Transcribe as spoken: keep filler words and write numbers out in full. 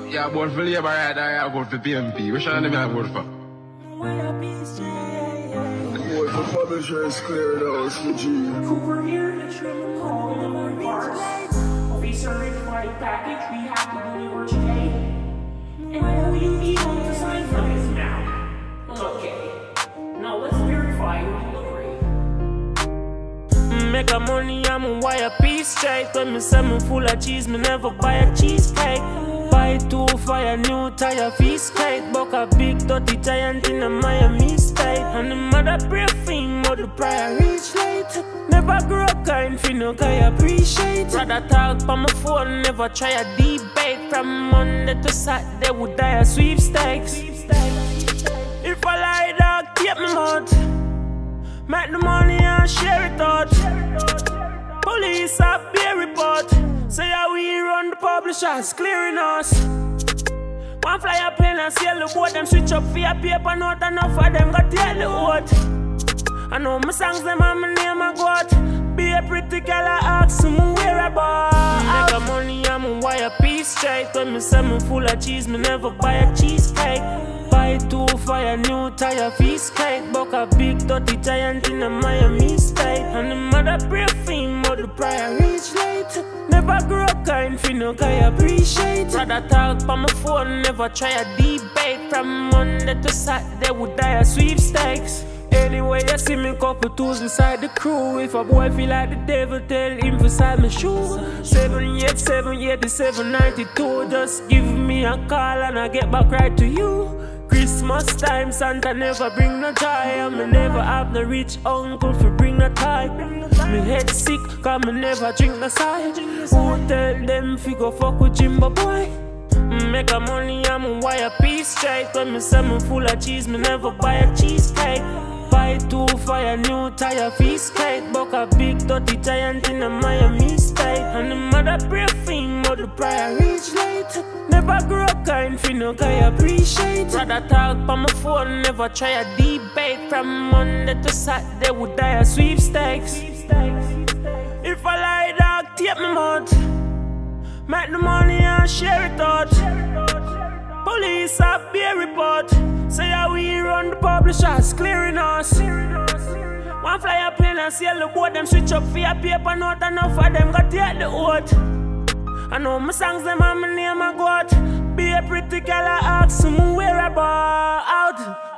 Yeah, about for labor right there, yeah, about for P M P. Which one of them you vote for? Vote for publishers, clear it out, S G. Cooper here, the trim and hall in our bars. We certified package, we have to deliver today. And who you need to sign for this now? Okay. Now let's verify your delivery. Make a money, I'm a wire piece straight. When me say me full of cheese, me never buy a cheesecake. Buy two fire, new tire, feast cake. Buck a big dirty giant in a Miami state. And the mother pray thing, but the prior reach late. Never grow kind, fi no guy appreciate. Rather talk on my phone, never try a debate. From Monday to Saturday, would die a sweepstakes. If I lie, dog, keep me mouth. Make the money and share it out. Police have beer report. Say how we run the publishers, clearing us. One flyer plane and sail the boat. Them switch up for your paper, not enough of them got tell the what. I know my songs, them and my name I got. Be a pretty girl, I ask them where about. Make a money, I'm a wire piece straight. When me say me full of cheese, me never buy a cheesecake. Buy two fire, new tire, feast cake. Buck a big dirty giant in a Miami state. And the mother pray thing, but the prior reach late. Never grow kind, fi no guy appreciate. Rather talk on my phone, never try a debate. From Monday to Saturday, would die a sweepstakes. Anyway, you see me couple tools inside the crew. If a boy feel like the devil, tell him to side my shoe. seven eight seven eight seven nine two. Just give me a call and I get back right to you. Christmas time, Santa never bring no joy. And me never have no rich uncle for bring no tie. Me head sick, cause me never drink no side. Who tell them fi go fuck with Jimbo boy? Make a money, I'm a wire piece straight. When me say me full of cheese, me never buy a cheesecake. Buy two fire, new tire, feast cake. Buck a big dirty giant in a Miami state. And the mother pray thing, but the prior reach late. Never grow kind, fi no guy appreciate. Rather talk on my phone, never try a debate. From Monday to Saturday, would die a sweepstakes. If I lie, dog, tape me mouth. Make the money and share it out. Police have beer report. Say how we run the publishers, clearing us. One flyer plane and sail the boat. Them switch up for your paper, not enough of them got take the oath. I know my songs, them and my name I got. Be a pretty girl, I ask them where about.